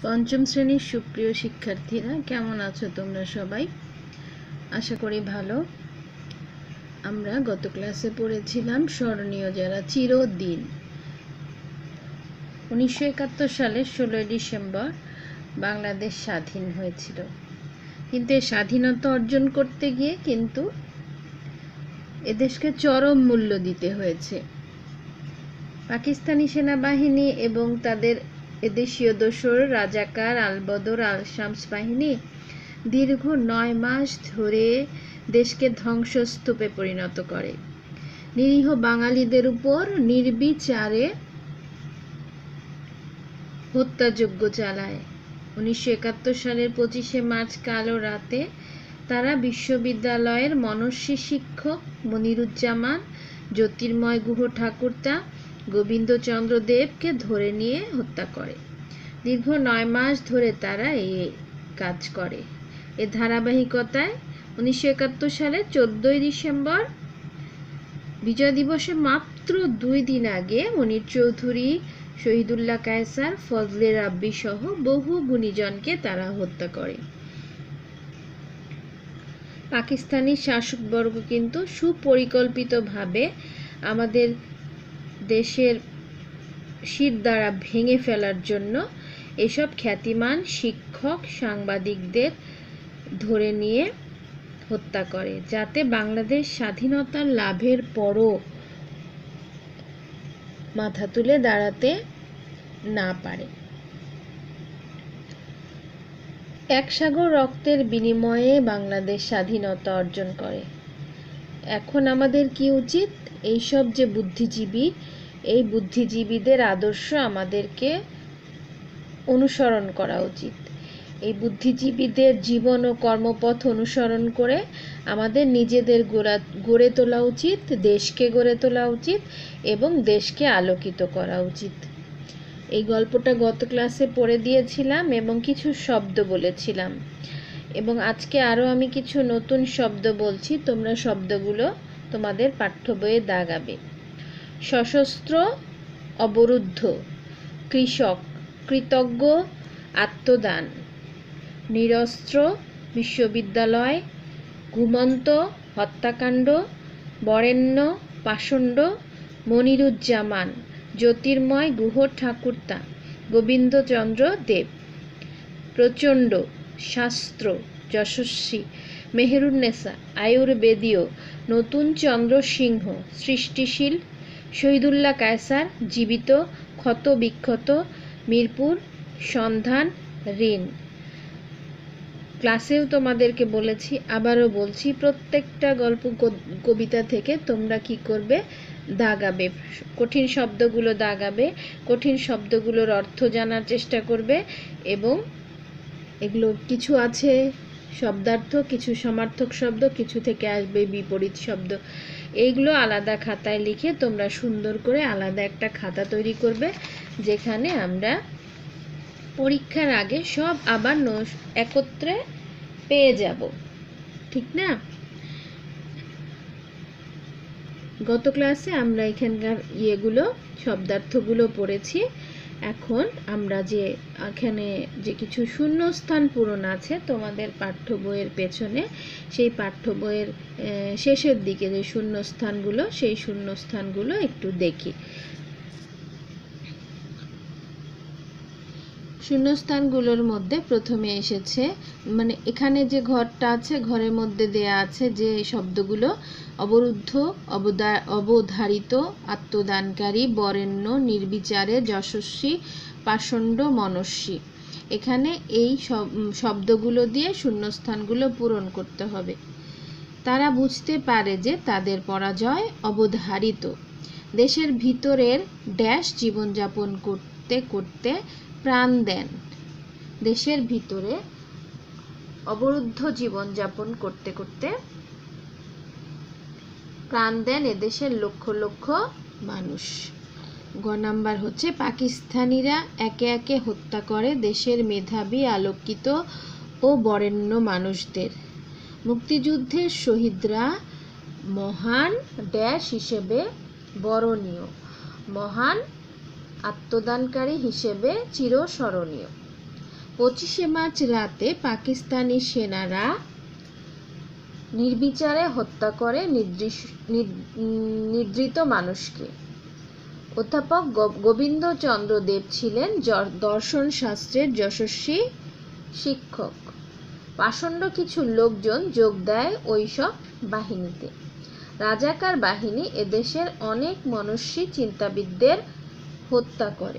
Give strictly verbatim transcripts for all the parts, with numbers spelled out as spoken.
পঞ্চম শ্রেণীর সুপ্রিয় শিক্ষার্থীরা, কেমন আছো তোমরা সবাই? আশা করি ভালো। আমরা গত ক্লাসে পড়েছিলাম স্মরণীয় যারা চিরদিন। উনিশশো একাত্তর সালের ষোলোই ডিসেম্বর বাংলাদেশ স্বাধীন হয়েছিল, কিন্তু এই স্বাধীনতা অর্জন করতে গিয়ে কিন্তু এদেশকে চরম মূল্য দিতে হয়েছে। পাকিস্তানি সেনাবাহিনী এবং তাদের এদেশীয় দোসর রাজাকার আলবদর আল শামস বাহিনী দীর্ঘ নয় মাস ধরে দেশকে ধ্বংসস্তূপে পরিণত করে, নিরীহ বাঙালিদের উপর নির্বিচারে হত্যাযজ্ঞ চালায়। উনিশশো একাত্তর সালের পঁচিশে মার্চ কালো রাতে তারা বিশ্ববিদ্যালয়ের মনস্বী শিক্ষক মনিরুজ্জামান, জ্যোতির্ময় গুহ ঠাকুরতা, গোবিন্দচন্দ্র দেবকে ধরে নিয়ে হত্যা করে। দীর্ঘ নয় মাস ধরে তারা এই কাজ করে। এর ধারাবাহিকতায় উনিশশো একাত্তর সালের চোদ্দই ডিসেম্বর বিজয় দিবসে মাত্র দুই দিন আগে মনির চৌধুরী, শহীদুল্লাহ কায়সার, ফজলে রাব্বি সহ বহু গুণীজনকে তারা হত্যা করে। পাকিস্তানি শাসকবর্গ কিন্তু সুপরিকল্পিতভাবে আমাদের দেশের শিরদাঁড়া ভেঙে ফেলার জন্য এসব খ্যাতিমান শিক্ষক সাংবাদিকদের ধরে নিয়ে হত্যা করে, যাতে বাংলাদেশ স্বাধীনতার লাভের পরও মাথা তুলে দাঁড়াতে না পারে। এক সাগর রক্তের বিনিময়ে বাংলাদেশ স্বাধীনতা অর্জন করে। এখন আমাদের কি উচিত? এইসব যে বুদ্ধিজীবী, এই বুদ্ধিজীবীদের আদর্শ আমাদেরকে অনুসরণ করা উচিত। এই বুদ্ধিজীবীদের জীবন ও কর্মপথ অনুসরণ করে আমাদের নিজেদের গড়া গড়ে তোলা উচিত, দেশকে গড়ে তোলা উচিত এবং দেশকে আলোকিত করা উচিত। এই গল্পটা গত ক্লাসে পড়ে দিয়েছিলাম এবং কিছু শব্দ বলেছিলাম, এবং আজকে আরও আমি কিছু নতুন শব্দ বলছি। তোমরা শব্দগুলো তোমাদের পাঠ্য বইয়ে দাগাবে। সশস্ত্র, অবরুদ্ধ, কৃষক, কৃতজ্ঞ, আত্মদান, নিরস্ত্র, বিশ্ববিদ্যালয়, ঘুমন্ত, হত্যাকাণ্ড, বরেণ্য, পাষণ্ড, মনিরুজ্জামান, জ্যোতির্ময় গুহ ঠাকুরতা, গোবিন্দচন্দ্র দেব, প্রচণ্ড, শাস্ত্র, যশস্বী, মেহেরুন্নেসা, আয়ুর্বেদীয়, নতুন চন্দ্র সিংহ, সৃষ্টিশীল, শহীদুল্লাহ কায়সার, জীবিত, ক্ষত বিক্ষত, মিরপুর, সন্ধান, ঋণ। ক্লাসেও তোমাদেরকে বলেছি, আবারও বলছি, প্রত্যেকটা গল্প কবিতা থেকে তোমরা কি করবে? দাগাবে, কঠিন শব্দগুলো দাগাবে, কঠিন শব্দগুলোর অর্থ জানার চেষ্টা করবে, এবং এগুলো কিছু আছে শব্দার্থ, কিছু সমার্থক শব্দ, কিছু থেকে আসবে বিপরীত শব্দ। এইগুলো আলাদা খাতায় লিখে তোমরা সুন্দর করে আলাদা একটা খাতা তৈরি করবে, যেখানে আমরা পরীক্ষার আগে সব আবার একত্রে পেয়ে যাব, ঠিক না? গত ক্লাসে আমরা এখানকার ইয়েগুলো শব্দার্থগুলো পড়েছি। এখন আমরা যে এখানে যে কিছু শূন্যস্থান পূরণ আছে তোমাদের পাঠ্য বইয়ের পেছনে, সেই পাঠ্য বইয়ের শেষের দিকে যে শূন্যস্থানগুলো, সেই শূন্যস্থানগুলো একটু দেখি। শূন্যস্থানগুলোর মধ্যে প্রথমে এসেছে, মানে এখানে যে ঘরটা আছে, ঘরের মধ্যে দেয়া আছে যে শব্দগুলো: অবরুদ্ধ, অবদা অবধারিত, আত্মদানকারী, বরেণ্য, নির্বিচারে, যশস্বী, পাষণ্ড, মনস্বী। এখানে এই শব্দগুলো দিয়ে শূন্যস্থানগুলো পূরণ করতে হবে। তারা বুঝতে পারে যে তাদের পরাজয় অবধারিত। দেশের ভিতরের ড্যাশ জীবনযাপন করতে করতে প্রাণ দেন। দেশের ভিতরে অবরুদ্ধ জীবনযাপন করতে করতে প্রাণ দেন এদেশের লক্ষ লক্ষ মানুষ। গ নাম্বার হচ্ছে, পাকিস্তানিরা একে একে হত্যা করে দেশের মেধাবী, আলোকিত ও বরেণ্য মানুষদের। মুক্তিযুদ্ধের শহীদরা মহান ড্যাশ হিসেবে বরণীয়, মহান আত্মদানকারী হিসেবে চিরস্মরণীয়। পঁচিশে মার্চ রাতে পাকিস্তানি সেনারা নির্বিচারে হত্যা করে নির্যাতিত মানুষকে। অধ্যাপক গোবিন্দচন্দ্র দেব ছিলেন দর্শন শাস্ত্রের যশস্বী শিক্ষক। পাষণ্ড কিছু লোকজন যোগ দেয় ওইসব বাহিনীতে। রাজাকার বাহিনী এদেশের অনেক মনস্বী চিন্তাবিদদের হত্যা করে।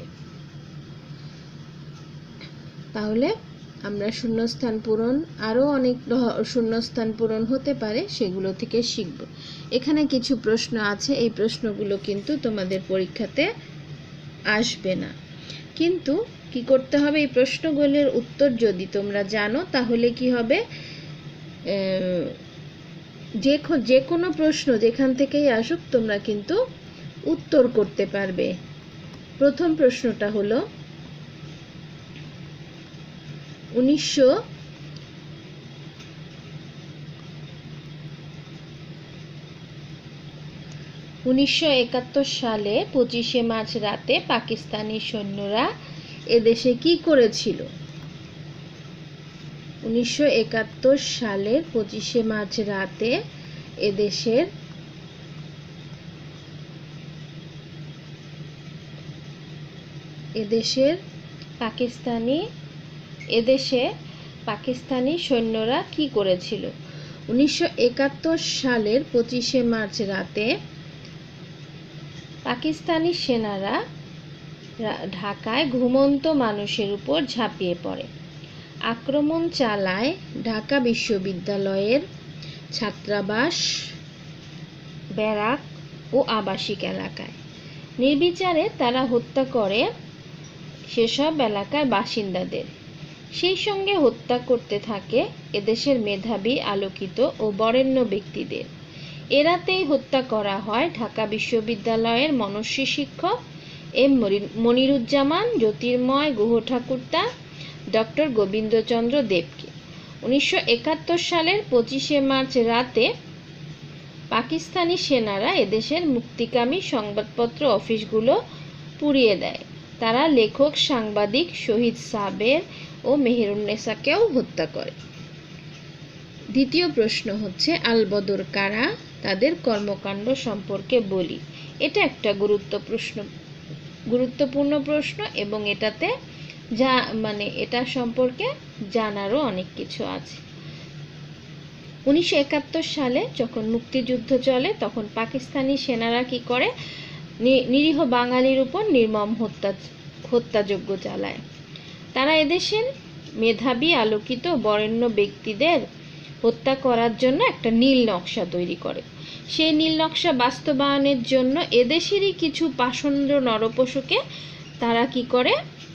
তাহলে আমরা শূন্যস্থান পূরণ, আরও অনেক শূন্যস্থান পূরণ হতে পারে, সেগুলো থেকে শিখব। এখানে কিছু প্রশ্ন আছে, এই প্রশ্নগুলো কিন্তু তোমাদের পরীক্ষাতে আসবে না, কিন্তু কি করতে হবে, এই প্রশ্নগুলোর উত্তর যদি তোমরা জানো তাহলে কি হবে, যে যে কোনো প্রশ্ন যেখান থেকেই আসুক তোমরা কিন্তু উত্তর করতে পারবে। প্রথম প্রশ্নটা হলো উনিশশো উনিশশো একাত্তর সালে পঁচিশে মার্চ রাতে পাকিস্তানি সৈন্যরা এদেশে কি করেছিল? উনিশশো একাত্তর সালের পঁচিশে মার্চ রাতে এদেশের এদেশের পাকিস্তানি এদেশে পাকিস্তানি সৈন্যরা কি করেছিল? উনিশশো একাত্তর সালের পঁচিশে মার্চ রাতে পাকিস্তানি সেনারা ঢাকায় ঘুমন্ত মানুষের উপর ঝাঁপিয়ে পড়ে, আক্রমণ চালায় ঢাকা বিশ্ববিদ্যালয়ের ছাত্রাবাস, ব্যারাক ও আবাসিক এলাকায়। নির্বিচারে তারা হত্যা করে সেসব এলাকার বাসিন্দাদের। সেই সঙ্গে হত্যা করতে থাকে এদেশের মেধাবী, আলোকিত ও বরেণ্য ব্যক্তিদের। এরাতেই হত্যা করা হয় ঢাকা বিশ্ববিদ্যালয়ের মনস্বী শিক্ষক এম মনিরুজ্জামান, জ্যোতির্ময় গুহঠাকুরতা, ডক্টর গোবিন্দচন্দ্র দেবকে। উনিশশো একাত্তর সালের পঁচিশে মার্চ রাতে পাকিস্তানি সেনারা এদেশের মুক্তিকামী সংবাদপত্র অফিসগুলো পুড়িয়ে দেয়। তারা লেখক, সাংবাদিক শহীদ সাবের ও মেহেরুন্নেসাকেও হত্যা করে। দ্বিতীয় প্রশ্ন হচ্ছে আলবদর কারা, তাদের কর্মকাণ্ড সম্পর্কে বলি। এটা একটা গুরুত্ব প্রশ্ন গুরুত্বপূর্ণ প্রশ্ন এবং এটাতে যা মানে এটা সম্পর্কে জানারও অনেক কিছু আছে। উনিশশো একাত্তর সালে যখন মুক্তিযুদ্ধ চলে তখন পাকিস্তানি সেনারা কি করে, নিরীহ বাঙালির উপর নির্মম হত্যা হত্যাযজ্ঞ চালায়। তারা এদেশের মেধাবী, আলোকিত, বরেণ্য ব্যক্তিদের হত্যা করার জন্য একটা নীল নকশা তৈরি করে। সেই নীল নকশা বাস্তবায়নের জন্য এদেশেরই কিছু পাষণ্ড নরপশুকে তারা কি করে,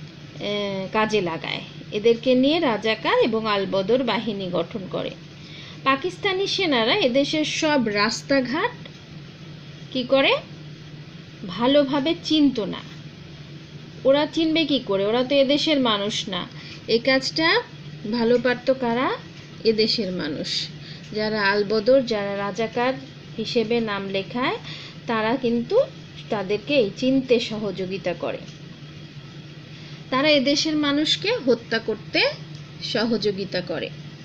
কাজে লাগায়। এদেরকে নিয়ে রাজাকার এবং আলবদর বাহিনী গঠন করে। পাকিস্তানি সেনারা এদেশের সব রাস্তাঘাট কি করে, ভালোভাবে চিনত না। ওরা চিনবে কি করে, ওরা তো এদেশের মানুষ না। এই কাজটা ভালো পারত কারা, এদেশের মানুষ। যারা আলবদর, যারা রাজাকার হিসেবে নাম লেখায়, তারা কিন্তু তাদেরকে এই চিনতে সহযোগিতা করে। তারা এদেশের মানুষকে হত্যা করতে সহযোগিতা করে।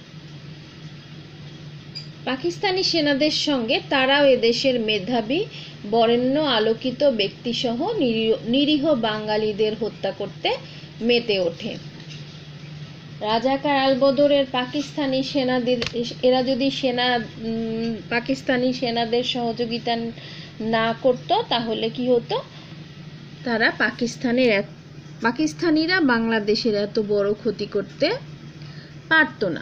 পাকিস্তানি সেনাদের সঙ্গে তারাও এদেশের মেধাবী, বরেণ্য, আলোকিত ব্যক্তিসহ নিরীহ বাঙালিদের হত্যা করতে মেতে ওঠে। রাজাকার আলবদরের পাকিস্তানি সেনাদের এরা যদি সেনা পাকিস্তানি সেনাদের সহযোগিতা না করত তাহলে কি হতো, তারা পাকিস্তানের পাকিস্তানিরা বাংলাদেশের এত বড় ক্ষতি করতে পারত না।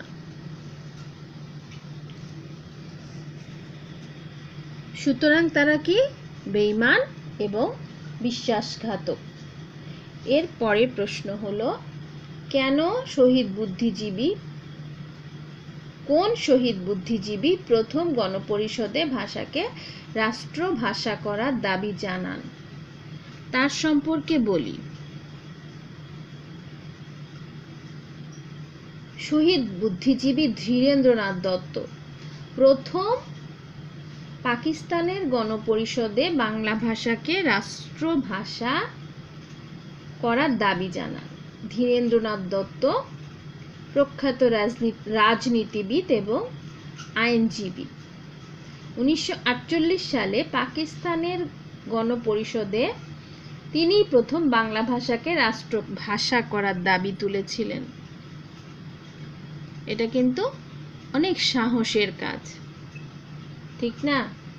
সুতরাং তারা কি, বেঈমান এবং বিশ্বাসঘাতক। এর পরের প্রশ্ন হলো, কেন শহীদ বুদ্ধিজীবী কোন শহীদ বুদ্ধিজীবী প্রথম গণপরিষদে ভাষাকে রাষ্ট্রভাষা করার দাবি জানান? তার সম্পর্কে বলি। শহীদ বুদ্ধিজীবী ধীরেন্দ্রনাথ দত্ত প্রথম পাকিস্তানের গণপরিষদে বাংলা ভাষাকে রাষ্ট্রভাষা করার দাবি জানান। ধীরেন্দ্রনাথ দত্ত প্রখ্যাত রাজনীতিবিদ এবং আইনজীবী। উনিশশো আটচল্লিশ সালে পাকিস্তানের গণপরিষদে তিনি প্রথম বাংলা ভাষাকে রাষ্ট্রভাষা করার দাবি তুলেছিলেন। এটা কিন্তু অনেক সাহসের কাজ, ঠিক না?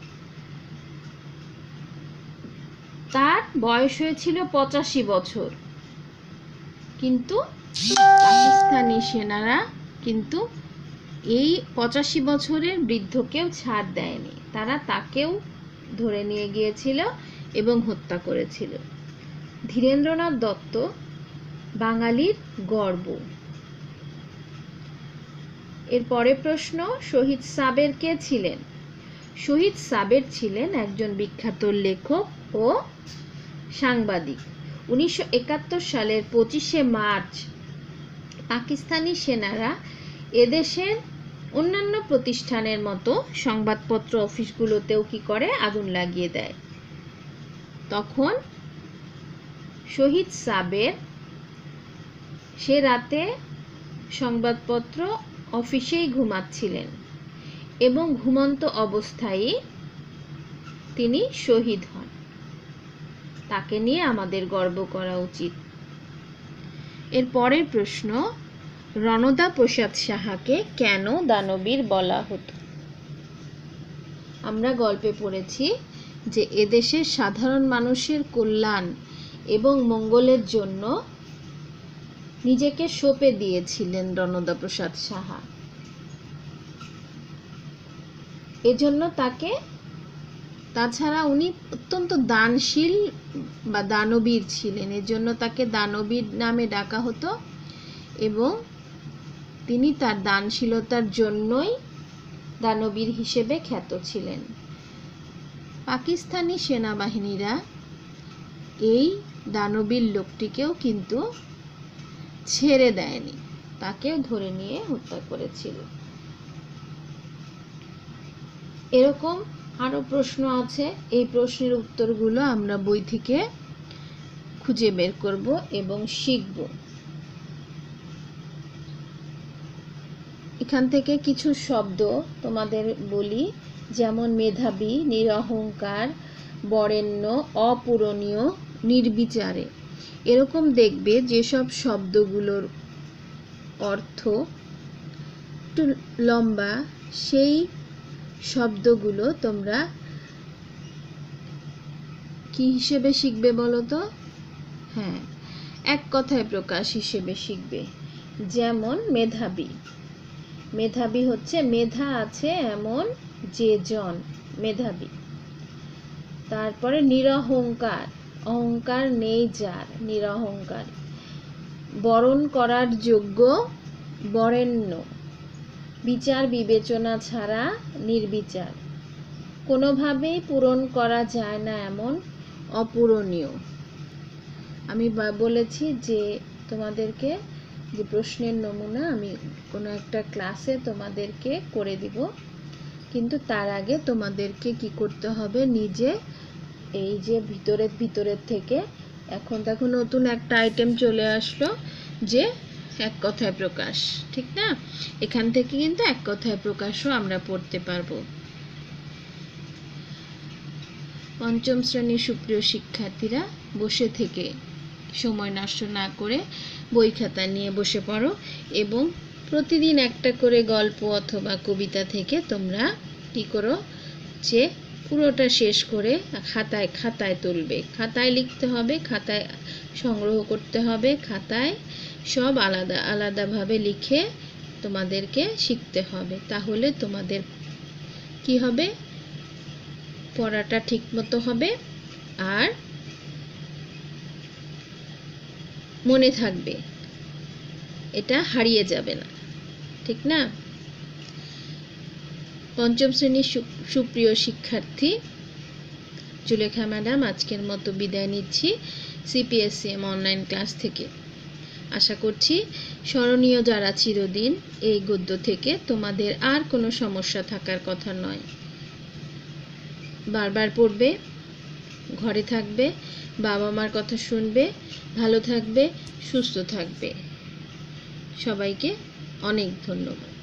তার বয়স হয়েছিল পঁচাশি বছর, কিন্তু পাকিস্তানি সেনারা কিন্তু এই পঁচাশি বছরের বৃদ্ধকেও ছাড় দেয়নি। তারা তাকেও ধরে নিয়ে গিয়েছিল এবং হত্যা করেছিল। ধীরেন্দ্রনাথ দত্ত বাঙালির গর্ব। এর পরের প্রশ্ন, শহীদ সাবের কে ছিলেন? শহীদ সাবের ছিলেন একজন বিখ্যাত লেখক ও সাংবাদিক। উনিশশো একাত্তর সালের পঁচিশে মার্চ পাকিস্তানি সেনারা এদেশের অন্যান্য প্রতিষ্ঠানের মতো সংবাদপত্র অফিসগুলোতেও কি করে, আগুন লাগিয়ে দেয়। তখন শহীদ সাবের সে রাতে সংবাদপত্র অফিসেই ঘুমাচ্ছিলেন এবং ঘুমন্ত অবস্থায় তিনি শহীদ হন। তাকে নিয়ে আমাদের গর্ব করা উচিত। এর পরের প্রশ্ন, রণদা প্রসাদ সাহাকে কেন দানবীর বলা হতো? আমরা গল্পে পড়েছি যে এদেশের সাধারণ মানুষের কল্যাণ এবং মঙ্গলের জন্য নিজেকে সঁপে দিয়েছিলেন রণদা প্রসাদ সাহা। এজন্য তাকে, তাছাড়া উনি অত্যন্ত দানশীল বা দানবীর ছিলেন, এজন্য তাকে দানবীর নামে ডাকা হতো এবং তিনি তার দানশীলতার জন্যই দানবীর হিসেবে খ্যাত ছিলেন। পাকিস্তানি সেনাবাহিনীরা এই দানবীর লোকটিকেও কিন্তু ছেড়ে দেয়নি, তাকেও ধরে নিয়ে হত্যা করেছিল। এরকম আরো প্রশ্ন আছে, এই প্রশ্নের উত্তরগুলো আমরা বই থেকে খুঁজে বের করব এবং শিখব। এখান থেকে কিছু শব্দ তোমাদের বলি, যেমন মেধাবী, নিরহংকার, বরেণ্য, অপূরণীয়, নির্বিচারে। এরকম দেখবে যেসব শব্দগুলোর অর্থ একটু লম্বা, সেই শব্দগুলো তোমরা কি হিসেবে শিখবে বলো তো? হ্যাঁ, এক কথায় প্রকাশ হিসেবে শিখবে। যেমন মেধাবী, মেধাবী হচ্ছে মেধা আছে এমন যে জন, মেধাবী। তারপরে নিরহংকার, অহংকার নেই যার, নিরহংকার। বরণ করার যোগ্য, বরেণ্য। বিচার বিবেচনা ছাড়া, নির্বিচার। কোনোভাবেই পূরণ করা যায় না এমন, অপূরণীয়। আমি বলেছি যে তোমাদেরকে যে প্রশ্নের নমুনা আমি কোনো একটা ক্লাসে তোমাদেরকে করে দিব, কিন্তু তার আগে তোমাদেরকে কি করতে হবে, নিজে এই যে ভিতরের ভিতরের থেকে এখন দেখো নতুন একটা আইটেম চলে আসলো যে এক কথায় প্রকাশ, ঠিক না? এখান থেকে কিন্তু এক কথায় প্রকাশও আমরা পড়তে পারবো। পঞ্চম শ্রেণীর সুপ্রিয় শিক্ষার্থীরা, বসে থেকে সময় নষ্ট না করে বই খাতা নিয়ে বসে পড়ো এবং প্রতিদিন একটা করে গল্প অথবা কবিতা থেকে তোমরা কি করো, যে পুরোটা শেষ করে খাতায় খাতায় তুলবে। খাতায় লিখতে হবে, খাতায় সংগ্রহ করতে হবে, খাতায় সব আলাদা আলাদাভাবে লিখে তোমাদেরকে শিখতে হবে। তাহলে তোমাদের কি হবে, পড়াটা ঠিক মতো হবে আর মনে থাকবে, এটা হারিয়ে যাবে না, ঠিক না? পঞ্চম শ্রেণীর সুপ্রিয় শিক্ষার্থী, জুলেখা ম্যাডাম আজকের মতো বিদায় নিচ্ছি সিপিএসসিএম অনলাইন ক্লাস থেকে। আশা করছি স্মরণীয় যারা চিরদিন, এই গদ্য থেকে তোমাদের আর কোনো সমস্যা থাকার কথা নয়। বারবার পড়বে, ঘরে থাকবে, বাবা মার কথা শুনবে, ভালো থাকবে, সুস্থ থাকবে। সবাইকে অনেক ধন্যবাদ।